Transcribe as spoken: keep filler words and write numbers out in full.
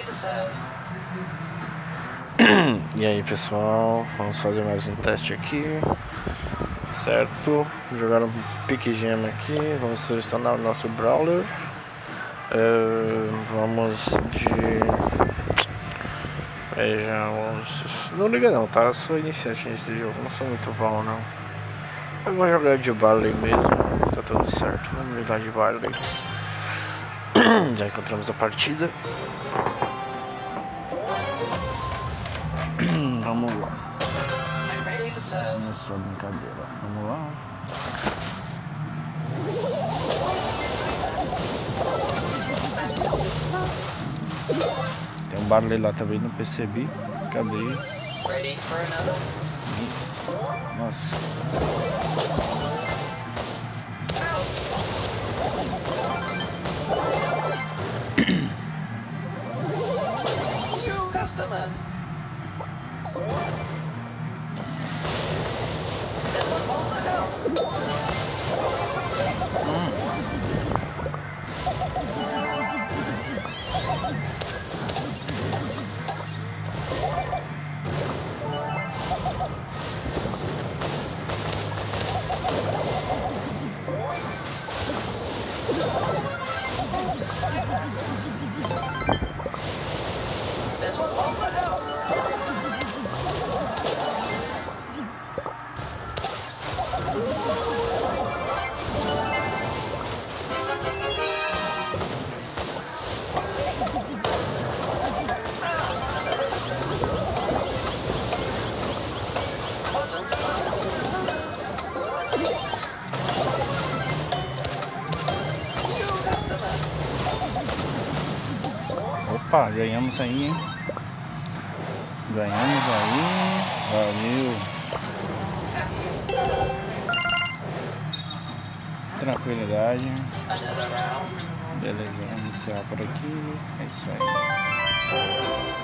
E aí pessoal, vamos fazer mais um teste aqui, certo? Jogar um pique gema aqui, vamos selecionar o nosso brawler. Uh, vamos de... Vejamos... Não liga não, tá? Eu sou iniciante nesse jogo, não sou muito bom não. Eu vou jogar de Barley mesmo, tá tudo certo, vamos jogar de Barley. Já encontramos a partida. Vamos lá. Começou a brincadeira. Vamos lá. Tem um Barley lá também, não percebi. Cadê? Nossa. Customers. This one's on the house. Opa, ganhamos aí, hein? Ganhamos aí. Valeu. Tranquilidade. Beleza, vamos iniciar por aqui. É isso aí.